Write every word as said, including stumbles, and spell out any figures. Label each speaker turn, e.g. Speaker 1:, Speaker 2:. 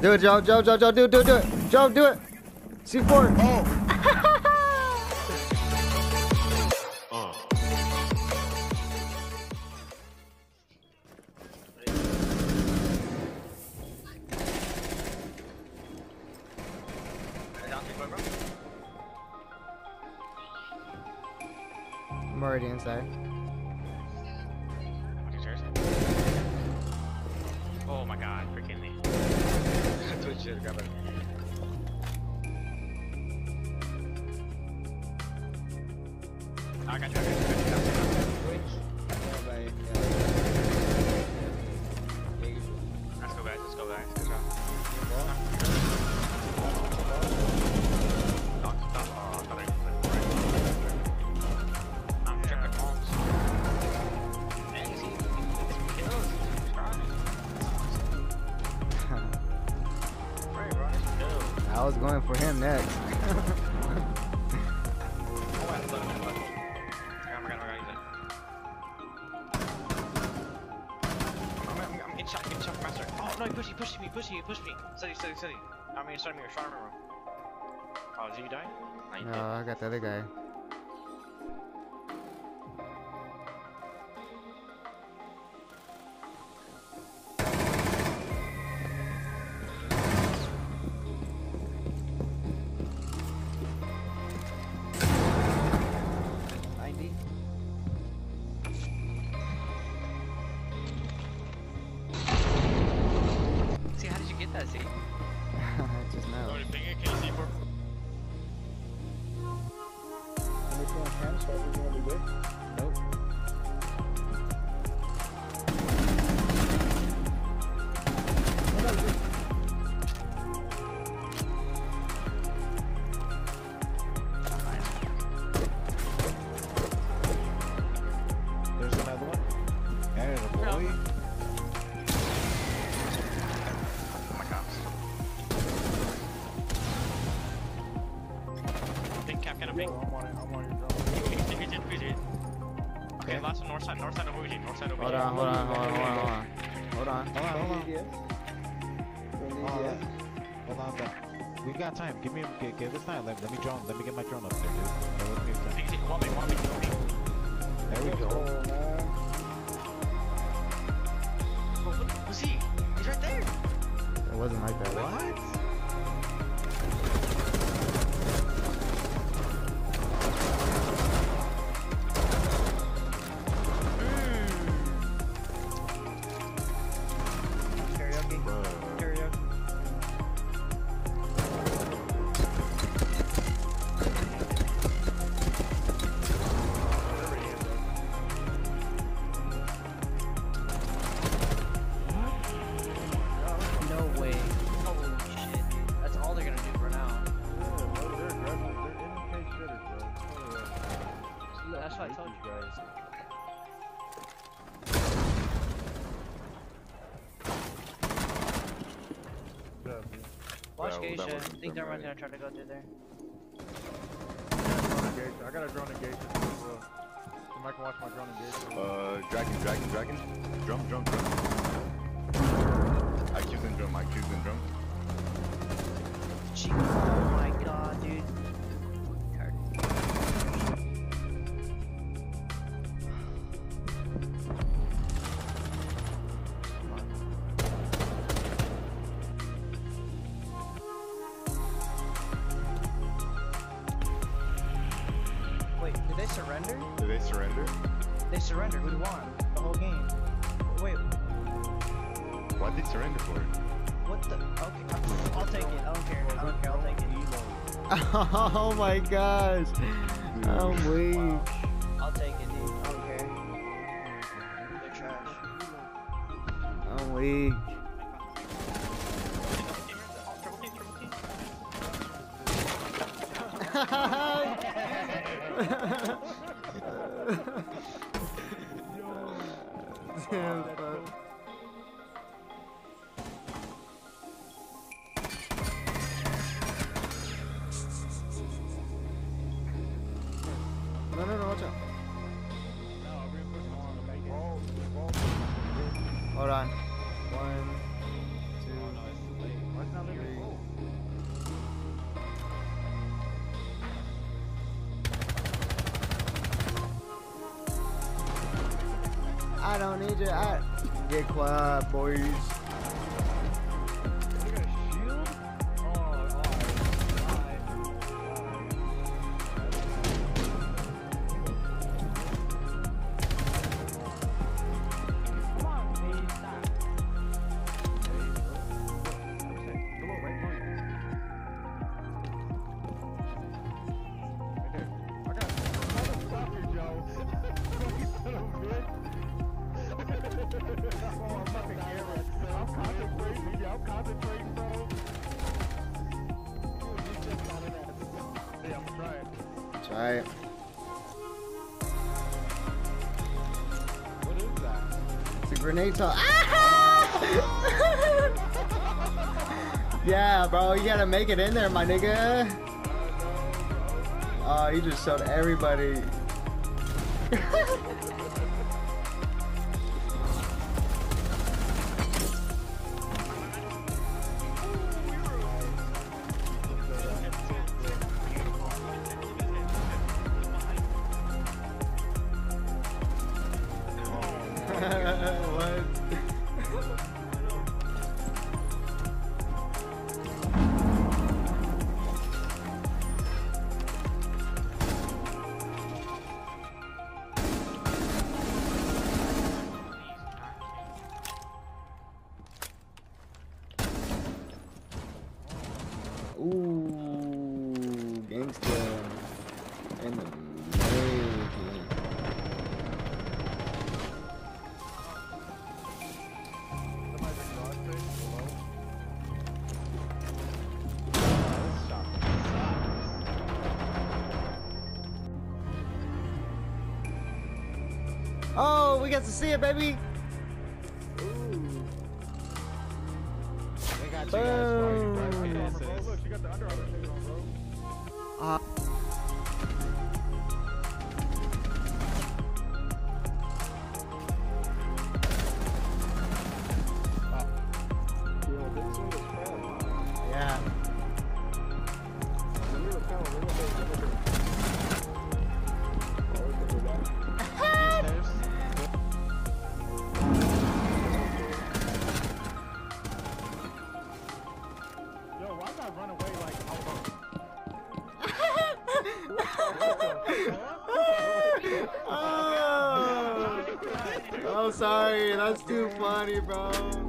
Speaker 1: Do it, Joe, Joe, Joe, Joe, do it, do it, do it. Joe, do it. C four.
Speaker 2: Oh.
Speaker 1: I'm already inside.
Speaker 3: Oh my god, freaking me. Twitch it, grab it. I got you, I got you, I got you. Twitch. Let's go back, let's go back, let's go. I'm checking homes.
Speaker 1: I was going for him next.
Speaker 3: Oh no, he pushed, he pushed me, pushed me, he pushed me. Steady, steady, steady. I mean, starting me, starting me. Oh, did you die? No, you
Speaker 1: No,
Speaker 3: did.
Speaker 1: I got the other guy.
Speaker 3: See, how did you get that, see?
Speaker 1: Just now.
Speaker 3: Can you see for?
Speaker 2: Nope. There's another one. And a boy.
Speaker 3: Oh my gosh. Big cap, kind of big.
Speaker 2: I'm on it. I'm on your drone.
Speaker 3: Okay, last one, north side, north side of O G, north side of O G.
Speaker 1: Hold on, hold on, hold on, hold on, hold on. Hold on.
Speaker 2: Hold on, hold on.
Speaker 4: Yes.
Speaker 2: Hold on. Hold on, but we got time. Give me, give, give us time. Let, let me drone. Let me get my drone up there, dude. Let, let me get time.
Speaker 3: Easy, one me, one me, one me.
Speaker 2: There we go.
Speaker 3: Oh, look, who's he? He's right there.
Speaker 1: It wasn't like that.
Speaker 2: What?
Speaker 4: Karaoke. Karaoke. No way. Holy shit, dude. That's all they're gonna do for now. That's what I told you guys. Watch
Speaker 5: Well,
Speaker 4: Geisha.
Speaker 5: that
Speaker 4: I
Speaker 5: wasn't
Speaker 4: think
Speaker 5: them,
Speaker 4: everyone's
Speaker 5: right?
Speaker 4: gonna try to go through there.
Speaker 6: I got a drone engagement as well. Somebody can watch my drone engagement.
Speaker 5: Uh, dragon, dragon, dragon. Drum, drum, drum. I Q's in drum, I Q's in drum.
Speaker 4: Gee, oh my god, dude. Wait, did they surrender?
Speaker 5: Did they surrender?
Speaker 4: They surrendered. We won the whole game. Wait,
Speaker 5: Why'd they surrender for it?
Speaker 4: what the? Okay, I'll, I'll take it. I don't care. I don't care. I'll take it.
Speaker 1: Oh my gosh. I'm weak.
Speaker 4: I'll take it, dude. I don't care. They're trash.
Speaker 1: I'm weak. Damn, fuck. No, no, no, watch out. Hold on. One, two. don't need your eye. Get quiet, boys.
Speaker 6: You got a shield? Oh, alright. Alright. Come on, please stop. Below, right below you. Right there. I got I'm trying to stop you, Joe. You son of a bitch. Oh, I'm fucking camera. I'm concentrating, yeah, I'm concentrating, bro. Dude, you just got it at. Yeah, I'm gonna try it.
Speaker 1: Try it.
Speaker 2: What is that?
Speaker 1: It's a grenade toss. Ah! Yeah, bro, you gotta make it in there, my nigga. Oh, you just showed everybody. What? Ooh, gangsta in the making.
Speaker 6: Somebody's in garage space below.
Speaker 2: This shot sucks.
Speaker 1: Oh, we got to see it, baby.
Speaker 2: They got you guys for you, bro.
Speaker 1: Boom.
Speaker 2: Yeah,
Speaker 6: Bro,
Speaker 2: sis.
Speaker 6: look, she got the Under Armour shit on, bro.
Speaker 1: Uh, yeah.
Speaker 2: Stairs.
Speaker 6: Yo, why did I run away like I was
Speaker 1: Oh, I'm sorry. That's too funny, bro.